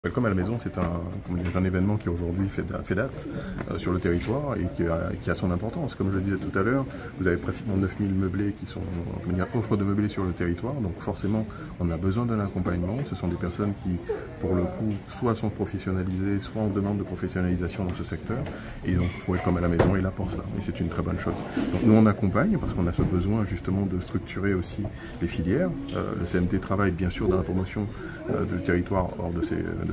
Welcome à la maison, c'est un événement qui aujourd'hui fait date sur le territoire et qui a son importance. Comme je le disais tout à l'heure, vous avez pratiquement 9000 meublés qui sont offres de meublés sur le territoire, donc forcément on a besoin d'un accompagnement. Ce sont des personnes qui, pour le coup, soit sont professionnalisées, soit en demande de professionnalisation dans ce secteur. Et donc Welcome à la maison est là pour cela, et c'est une très bonne chose. Donc nous on accompagne parce qu'on a ce besoin justement de structurer aussi les filières. Le CMT travaille bien sûr dans la promotion du territoire hors de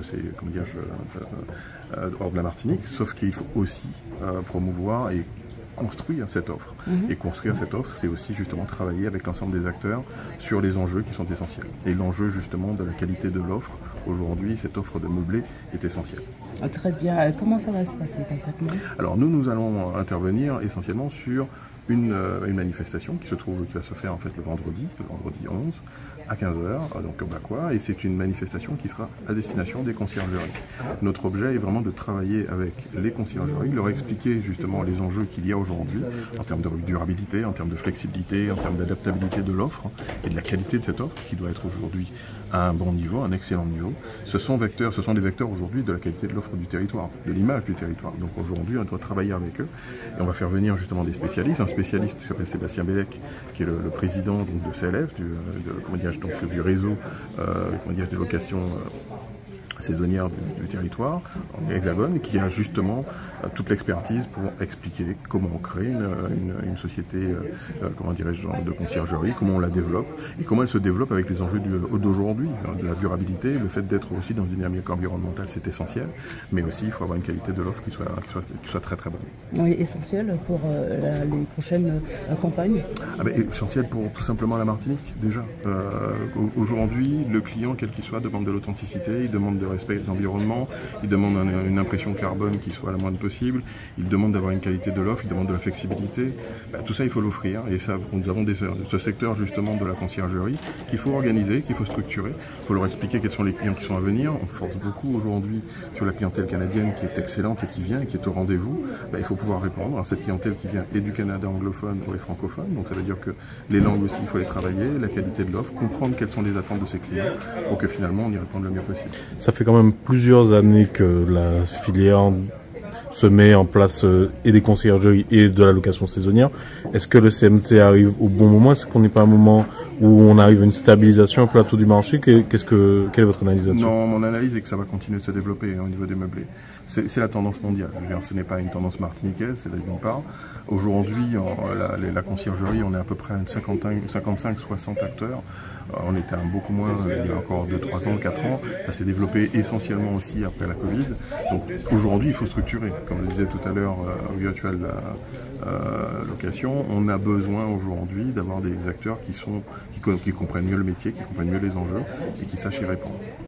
hors de la Martinique, sauf qu'il faut aussi promouvoir et construire cette offre. Et construire cette offre, c'est aussi justement travailler avec l'ensemble des acteurs sur les enjeux qui sont essentiels. Et l'enjeu justement de la qualité de l'offre, aujourd'hui, cette offre de meublé est essentielle. Ah, très bien. Comment ça va se passer concrètement? Alors nous allons intervenir essentiellement sur une manifestation qui va se faire en fait le vendredi 11 à 15h, donc au Bacois, et c'est une manifestation qui sera à destination des conciergeries. Notre objet est vraiment de travailler avec les conciergeries, leur expliquer justement les enjeux qu'il y a aujourd'hui en termes de durabilité, en termes de flexibilité, en termes d'adaptabilité de l'offre et de la qualité de cette offre qui doit être aujourd'hui à un bon niveau, un excellent niveau. Ce sont des vecteurs aujourd'hui de la qualité de l'offre du territoire, de l'image du territoire. Donc aujourd'hui, on doit travailler avec eux et on va faire venir justement des spécialistes. Un spécialiste qui s'appelle Sébastien Bellec, qui est le président donc, de CLF, du réseau des locations saisonnière du territoire, en Hexagone, qui a justement toute l'expertise pour expliquer comment on crée une société de conciergerie, comment on la développe et comment elle se développe avec les enjeux d'aujourd'hui, de la durabilité, le fait d'être aussi dans une dynamique environnementale, c'est essentiel, mais aussi il faut avoir une qualité de l'offre qui soit très très bonne. Oui, essentiel pour les prochaines campagnes. Essentiel pour tout simplement la Martinique déjà. Aujourd'hui, le client, quel qu'il soit, demande de l'authenticité, il demande de respect de l'environnement, il demande une impression carbone qui soit la moindre possible, il demande d'avoir une qualité de l'offre, il demande de la flexibilité. Tout ça, il faut l'offrir. Et ça, nous avons ce secteur justement de la conciergerie qu'il faut organiser, qu'il faut structurer. Il faut leur expliquer quels sont les clients qui sont à venir. On force beaucoup aujourd'hui sur la clientèle canadienne qui est excellente et qui vient et qui est au rendez-vous. Il faut pouvoir répondre à cette clientèle qui vient et du Canada anglophone ou francophone. Donc ça veut dire que les langues aussi, il faut les travailler, la qualité de l'offre, comprendre quelles sont les attentes de ces clients pour que finalement on y réponde le mieux possible. Ça fait quand même plusieurs années que la filière se met en place et des conciergeries et de la location saisonnière. Est-ce que le CMT arrive au bon moment? Est-ce qu'on n'est pas à un moment où on arrive à une stabilisation, un plateau du marché? Quelle est votre analyse là-dessus? Non, mon analyse est que ça va continuer de se développer au niveau des meublés. C'est la tendance mondiale. Je veux dire, ce n'est pas une tendance martiniquaise, c'est d'une part. Aujourd'hui, la conciergerie, on est à peu près à 55-60 acteurs. On était à beaucoup moins il y a encore 2-3 ans, 4 ans. Ça s'est développé essentiellement aussi après la Covid. Donc aujourd'hui, il faut structurer. Comme le disait tout à l'heure Virtual Location, on a besoin aujourd'hui d'avoir des acteurs qui comprennent mieux le métier, qui comprennent mieux les enjeux et qui sachent y répondre.